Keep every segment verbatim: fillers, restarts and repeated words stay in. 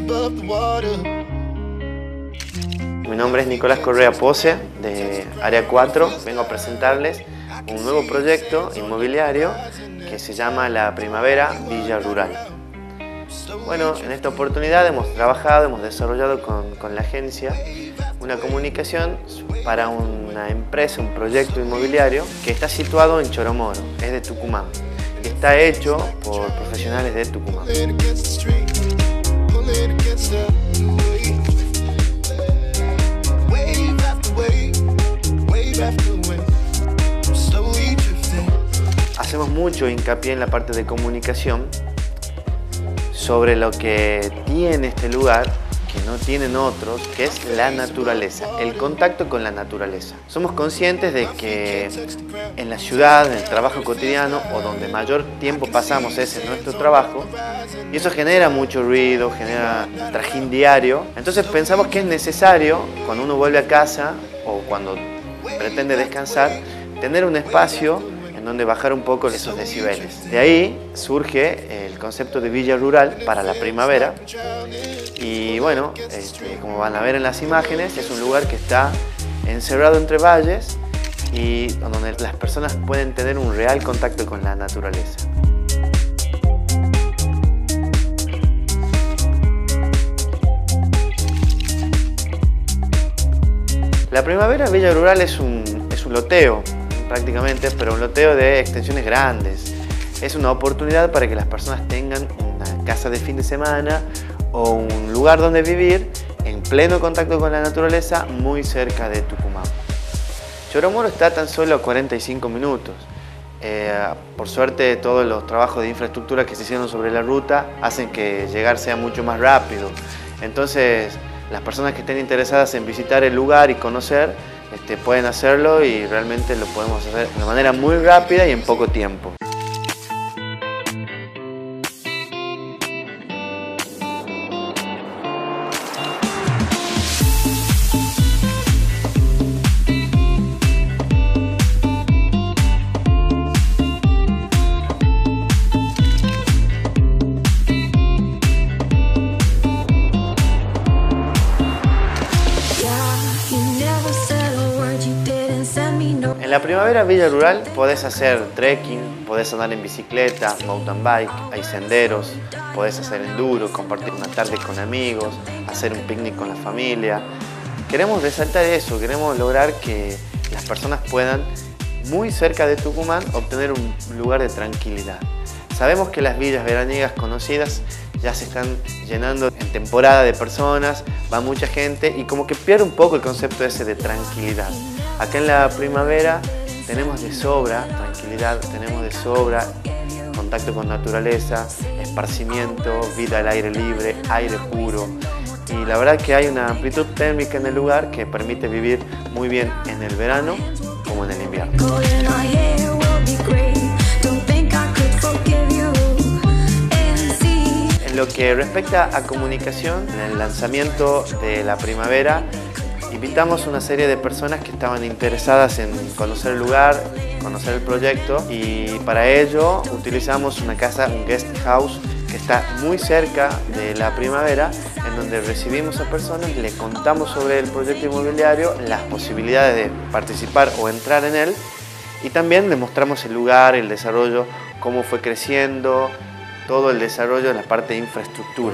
Mi nombre es Nicolás Correa Pose, de Área cuatro. Vengo a presentarles un nuevo proyecto inmobiliario que se llama La Primavera Villa Rural. Bueno, en esta oportunidad hemos trabajado, hemos desarrollado con, con la agencia una comunicación para una empresa, un proyecto inmobiliario que está situado en Choromoro, es de Tucumán, y está hecho por profesionales de Tucumán. Hacemos mucho hincapié en la parte de comunicación sobre lo que tiene este lugar, que no tienen otros, que es la naturaleza, el contacto con la naturaleza. Somos conscientes de que en la ciudad, en el trabajo cotidiano, o donde mayor tiempo pasamos es en nuestro trabajo, y eso genera mucho ruido, genera trajín diario. Entonces pensamos que es necesario, cuando uno vuelve a casa o cuando pretende descansar, tener un espacio donde bajar un poco esos decibeles. De ahí surge el concepto de Villa Rural para la primavera. Y bueno, este, como van a ver en las imágenes, es un lugar que está encerrado entre valles y donde las personas pueden tener un real contacto con la naturaleza. La Primavera Villa Rural es un, es un loteo, prácticamente, pero un loteo de extensiones grandes. Es una oportunidad para que las personas tengan una casa de fin de semana o un lugar donde vivir en pleno contacto con la naturaleza, muy cerca de Tucumán. Choromoro está tan solo a cuarenta y cinco minutos. Eh, por suerte, todos los trabajos de infraestructura que se hicieron sobre la ruta hacen que llegar sea mucho más rápido. Entonces, las personas que estén interesadas en visitar el lugar y conocer, Este, pueden hacerlo y realmente lo podemos hacer de una manera muy rápida y en poco tiempo. En la Primavera Villa Rural podés hacer trekking, podés andar en bicicleta, mountain bike, hay senderos, podés hacer enduro, compartir una tarde con amigos, hacer un picnic con la familia. Queremos resaltar eso, queremos lograr que las personas puedan, muy cerca de Tucumán, obtener un lugar de tranquilidad. Sabemos que las villas veraniegas conocidas ya se están llenando en temporada de personas, va mucha gente y como que pierde un poco el concepto ese de tranquilidad. Acá en la primavera tenemos de sobra tranquilidad, tenemos de sobra contacto con naturaleza, esparcimiento, vida al aire libre, aire puro. Y la verdad que hay una amplitud térmica en el lugar que permite vivir muy bien en el verano como en el invierno. En lo que respecta a comunicación, en el lanzamiento de la primavera, invitamos a una serie de personas que estaban interesadas en conocer el lugar, conocer el proyecto, y para ello utilizamos una casa, un guest house, que está muy cerca de la primavera, en donde recibimos a personas, le contamos sobre el proyecto inmobiliario, las posibilidades de participar o entrar en él, y también les mostramos el lugar, el desarrollo, cómo fue creciendo, todo el desarrollo de la parte de infraestructura.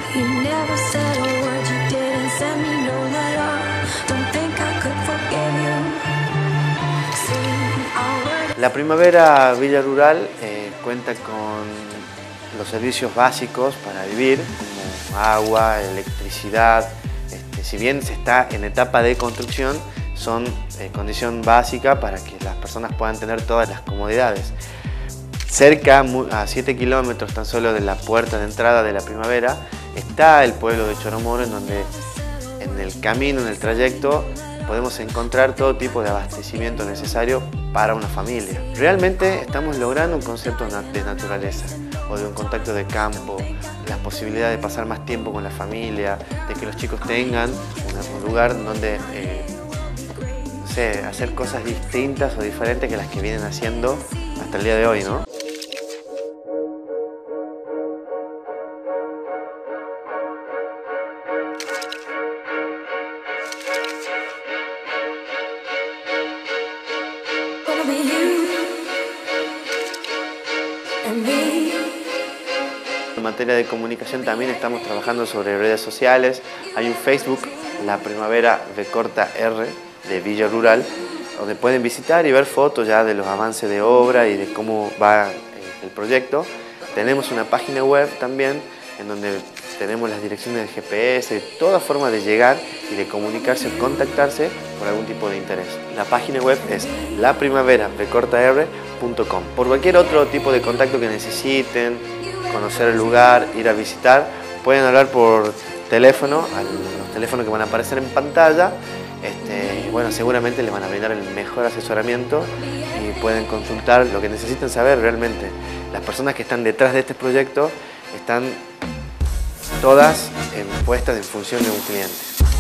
La Primavera Villa Rural eh, cuenta con los servicios básicos para vivir, como agua, electricidad. Este, si bien se está en etapa de construcción, son eh, condición básica para que las personas puedan tener todas las comodidades. Cerca, a siete kilómetros tan solo de la puerta de entrada de la primavera, está el pueblo de Choromoro, en donde en el camino, en el trayecto, podemos encontrar todo tipo de abastecimiento necesario para una familia. Realmente estamos logrando un concepto de naturaleza o de un contacto de campo, la posibilidad de pasar más tiempo con la familia, de que los chicos tengan un lugar donde eh, no sé, hacer cosas distintas o diferentes que las que vienen haciendo hasta el día de hoy, ¿no? En materia de comunicación también estamos trabajando sobre redes sociales. Hay un Facebook, La Primavera B corta R, de Villa Rural, donde pueden visitar y ver fotos ya de los avances de obra y de cómo va el proyecto. Tenemos una página web también en donde tenemos las direcciones de G P S, toda forma de llegar y de comunicarse o contactarse por algún tipo de interés. La página web es la primavera b corta r punto com. Por cualquier otro tipo de contacto que necesiten, conocer el lugar, ir a visitar, pueden hablar por teléfono, a los teléfonos que van a aparecer en pantalla. Este, bueno, seguramente les van a brindar el mejor asesoramiento y pueden consultar lo que necesiten saber realmente. Las personas que están detrás de este proyecto están todas en, puestas en función de un cliente.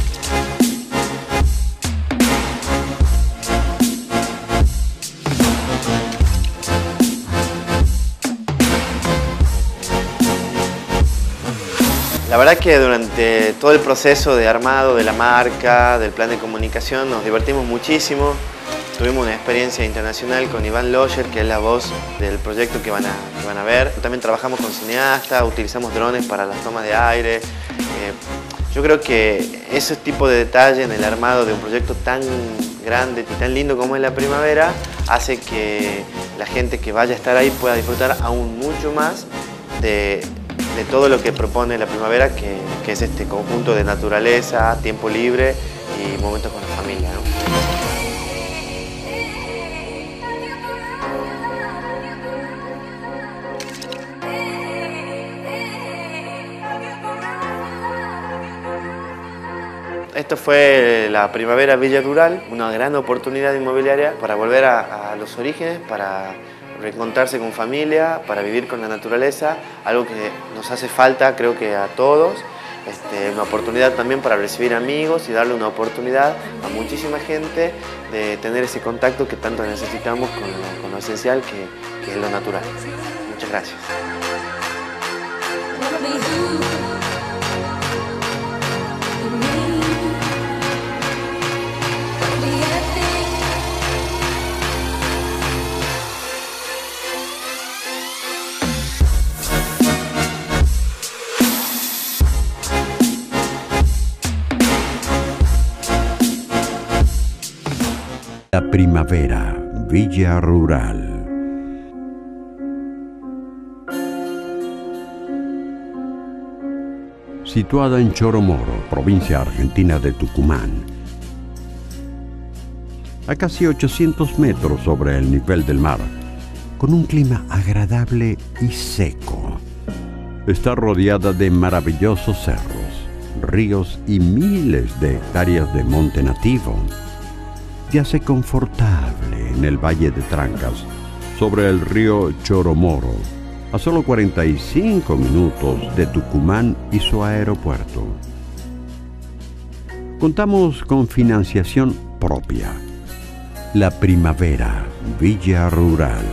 La verdad que durante todo el proceso de armado de la marca, del plan de comunicación, nos divertimos muchísimo. Tuvimos una experiencia internacional con Iván Loyer, que es la voz del proyecto que van a, que van a ver. También trabajamos con cineastas, utilizamos drones para las tomas de aire. Eh, yo creo que ese tipo de detalle en el armado de un proyecto tan grande y tan lindo como es La Primavera hace que la gente que vaya a estar ahí pueda disfrutar aún mucho más de de todo lo que propone La Primavera, que, que es este conjunto de naturaleza, tiempo libre y momentos con la familia, ¿no? Esto fue La Primavera Villa Rural, una gran oportunidad inmobiliaria para volver a, a los orígenes, para reencontrarse con familia, para vivir con la naturaleza, algo que nos hace falta creo que a todos, este, una oportunidad también para recibir amigos y darle una oportunidad a muchísima gente de tener ese contacto que tanto necesitamos con lo, con lo esencial que, que es lo natural. Muchas gracias. La Primavera, Villa Rural. Situada en Choromoro, provincia argentina de Tucumán, a casi ochocientos metros sobre el nivel del mar, con un clima agradable y seco. Está rodeada de maravillosos cerros, ríos y miles de hectáreas de monte nativo. Yace confortable en el Valle de Trancas, sobre el río Choromoro, a solo cuarenta y cinco minutos de Tucumán y su aeropuerto. Contamos con financiación propia. La Primavera, Villa Rural.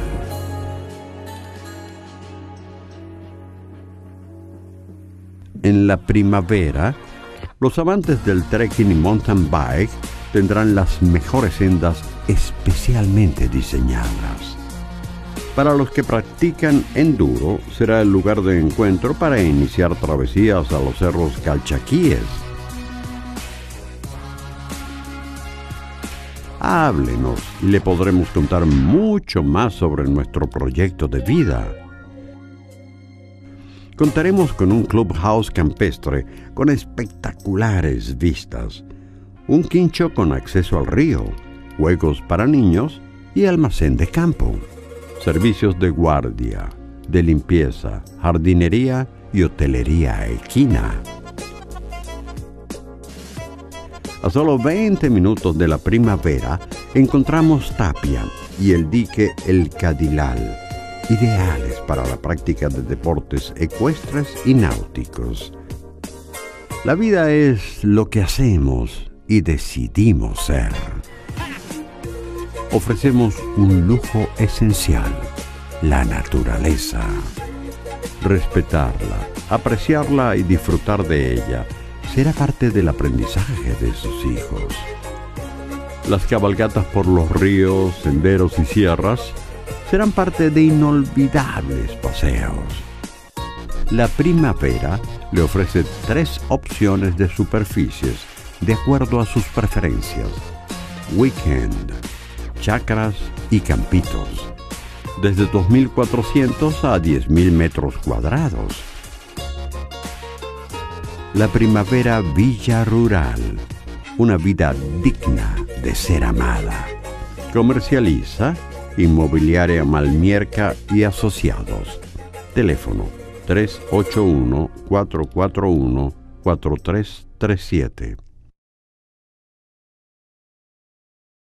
En La Primavera, los amantes del trekking y mountain bike tendrán las mejores sendas especialmente diseñadas. Para los que practican enduro, será el lugar de encuentro para iniciar travesías a los cerros Calchaquíes. Háblenos y le podremos contar mucho más sobre nuestro proyecto de vida. Contaremos con un clubhouse campestre con espectaculares vistas, un quincho con acceso al río, juegos para niños y almacén de campo. Servicios de guardia, de limpieza, jardinería y hotelería equina. A solo veinte minutos de La Primavera encontramos Tapia y el dique El Cadilal, ideales para la práctica de deportes ecuestres y náuticos. La vida es lo que hacemos y decidimos ser. Ofrecemos un lujo esencial, la naturaleza. Respetarla, apreciarla y disfrutar de ella será parte del aprendizaje de sus hijos. Las cabalgatas por los ríos, senderos y sierras serán parte de inolvidables paseos. La Primavera le ofrece tres opciones de superficies de acuerdo a sus preferencias: weekend, chacras y campitos, desde dos mil cuatrocientos a diez mil metros cuadrados. La Primavera Villa Rural, una vida digna de ser amada. Comercializa Inmobiliaria Malmierca y Asociados. Teléfono tres ocho uno, cuatro cuatro uno, cuatro tres tres siete.